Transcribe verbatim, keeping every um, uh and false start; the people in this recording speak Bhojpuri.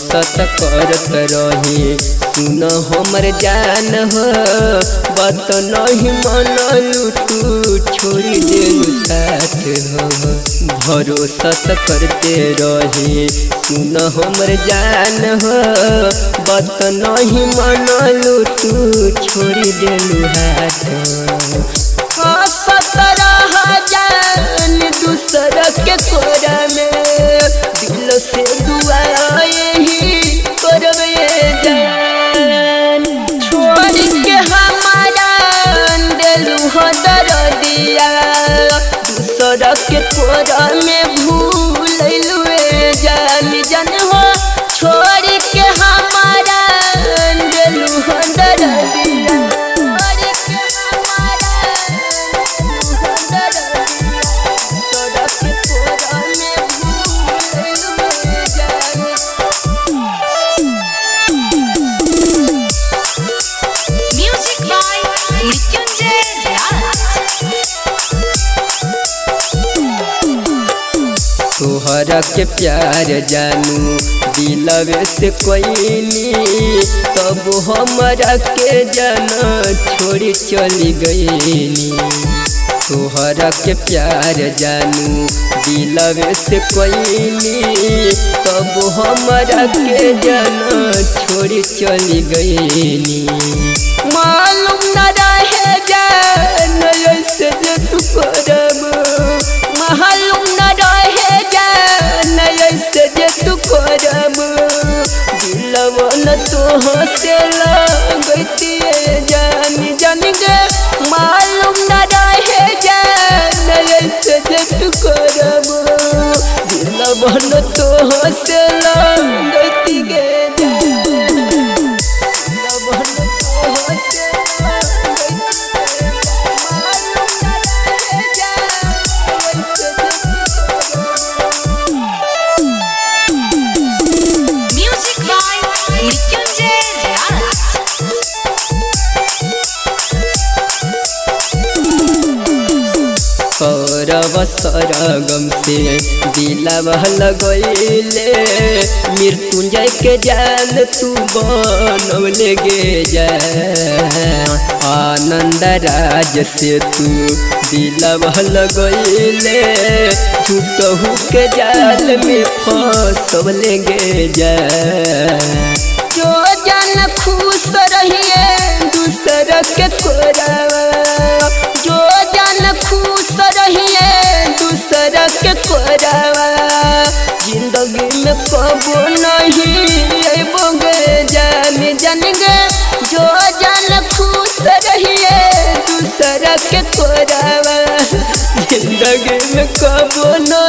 भरोसा त करत रही सुन हमर जान हो बात नहीं मनलू तू छोड़ी देलू साथ हो भरोसा त करते रही सुन हमर जान हो बात नहीं मनलू तू छोड़ी देलू हाथ जान दूसर के कोरा में दिल से दुआ यही करवे जान छोड़ के हमारा दिलू हो दर्दिया दूसर के कोरा में भूल लुए जान जान हो छोड़ के हमारा दिलू हो दर्दिया तोहरा के प्यार जानू दिलवे से कोईनी तब हमरा के जाना छोड़ी चली गईनी तोहरा के प्यार जानू दिलवे से कोईनी तब हमरा के जाना छोड़ी चली गईनी मालूम न रहे जान ऐसे जे तू करब मालूम न रहे जान ऐसे जे तू करब दिलवा न तो से लगतिए जान जान गे मालूम न रहे जान ऐसे जे तू करब दिलवा न तो से लगती गे दिलवा न तो से करब सरगम से दिलवा लगैले मृत्युंजय के जान तू बनवले गे जान आनंद राज से तू दिलवा लगैले झूठहू के जाल में फंसवले गे जान जो जान खुश रहिए दूसर के कोरावा जो जान खुश रहिए दूसर के कोरावा जिंदगी में कबो नहीं अबो गे जान जान गे जो जान खुश रहिए दूसर के कोरावा जिंदगी में कबो न